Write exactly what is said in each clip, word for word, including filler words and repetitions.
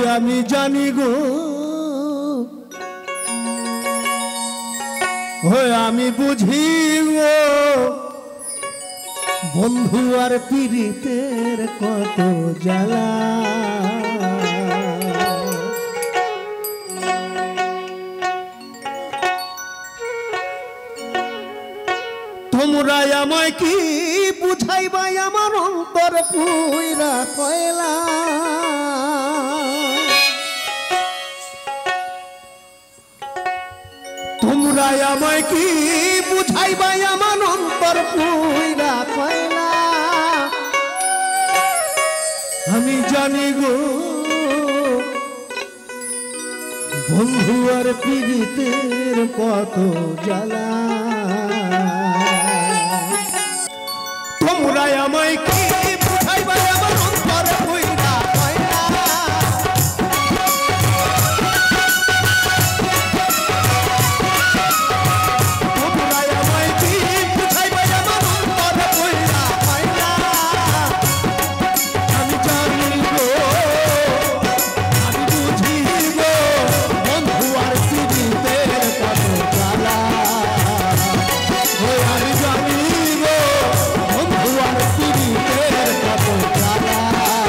আমি জানি গো হয়ে আমি বুঝি গো বন্ধু আর পীড়িতের কত জ্বালা তোমরা আমায় কি বুঝাইবা আমার অন্তর পুইরা কয়লা তোমরা আমায় কি বুঝাইবা আমার অন্তর পুইরা কয়লা আমি জানি গো বন্ধু আর পীড়িতের কত জ্বালা তোমরা আমায় কি বুঝাইবা আমার অন্তর পুইরা কয়লা তোমরা আমায় কি বুঝাইবা আমার অন্তর পুইরা কয়লা আমি জানি গো আমি বুঝি গো বন্ধু আর পীড়িতের কত জ্বালা আমি জানি গো বন্ধু আর পীড়িতের কত জ্বালা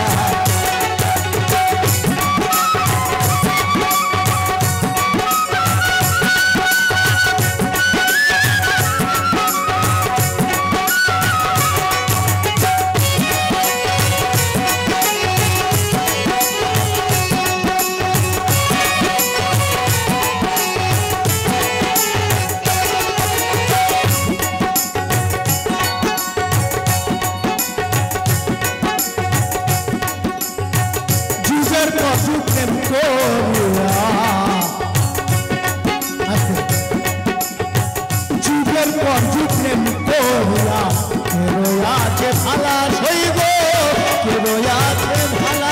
যুগের পর যুগ প্রেম করিয়া কে রয়াছে ভালা সইব কে রয়াছে ভালা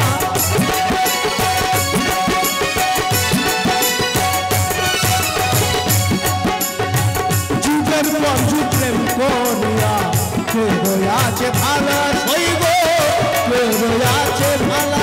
যুগের পর যুগ প্রেম করিয়া কে রয়াছে ভালা সইব কে রয়াছে ভালা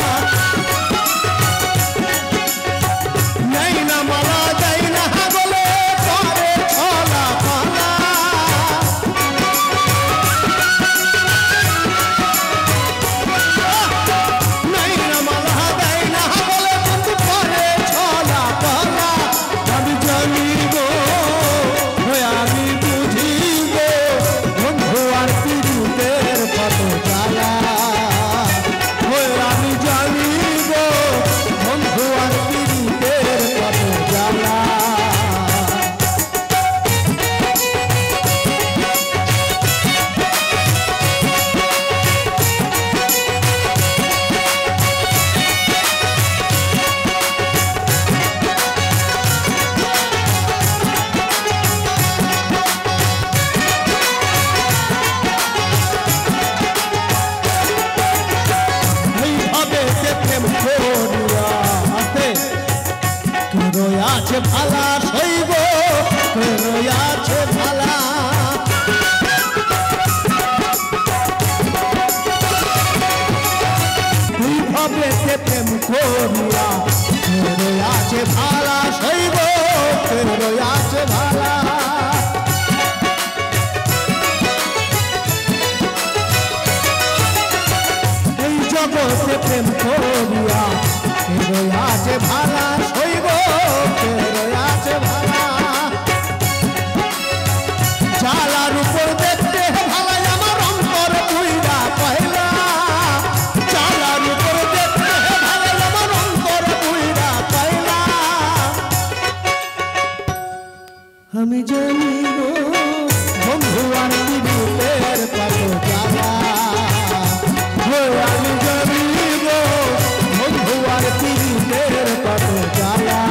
রয়াছে ভালা সইব রয়াছে ভালা তুই ভাবে প্রেম করিয়া রয়াছে ভালা সইব রয়াছে ভালা এই জগতে প্রেম করিয়া রয়াছে ভালা সইব রয়াছে ভালা জালার উপর দেখতে ভালা আমার অন্তর পুইরা কয়লা জালার উপর দেখতে ভালা আমার অন্তর পুইরা কয়লা আমি জানি গো বন্ধু আর পীড়িতের কত জ্বালা আমি জানি গো বন্ধু আর পীড়িতের কত জ্বালা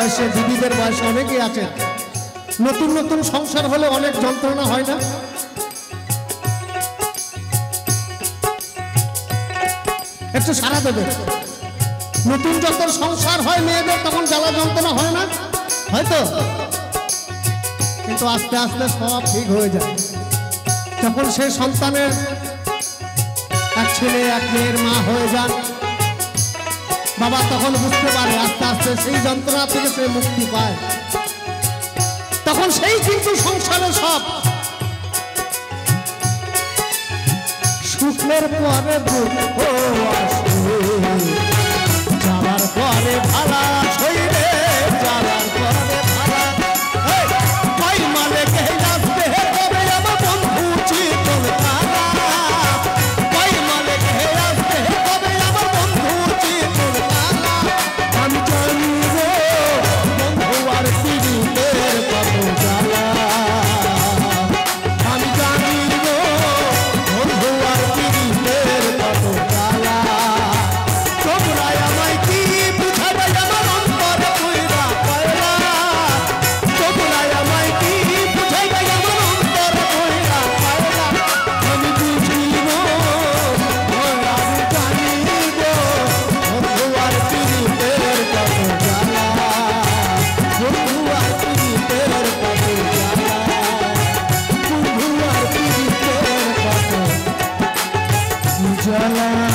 বয়সে দিদিদের বয়সে অনেকেই আছেন নতুন নতুন সংসার হলে অনেক যন্ত্রণা হয় না? একটু সারা দেবে। নতুন যখন সংসার হয় মেয়েদের তখন জ্বালা যন্ত্রণা হয় না? হয়তো, কিন্তু আস্তে আস্তে সব ঠিক হয়ে যায়। তখন সেই সন্তানের এক ছেলে এক মেয়ের মা হয়ে যান, বাবা তখন বুঝতে পারে, আস্তে আস্তে সেই যন্ত্রণা থেকে সে মুক্তি পায়। তখন সেই কিন্তু সংসারে সব সুখের পরে দুঃখ আসে, যাওয়ার পরে ভালা ছইরে, যাওয়ার পরে ভালা কই মানে কে আসবে তবে আমার বন্ধু চিতল তারা, কই মানে কে আসবে তবে আমার বন্ধু চিতল তারা। আমি জানি গো বন্ধু আর পীড়িতের কত জ্বালা, আমি জানি গো বন্ধু আর পীড়িতের কত জ্বালা। তোমরা আমায় কি বুঝাবে আমার অন্তরে পুইরা পয়লা, তোমরা আমায় কি বুঝাবে আমার অন্তরে পুইরা পয়লা। আমি বুঝি গো আমি জানি গো বন্ধু আর পীড়িতের কত জ্বালা, বন্ধু আর পীড়িতের কত জ্বালা, বন্ধু আর পীড়িতের কত জ্বালা।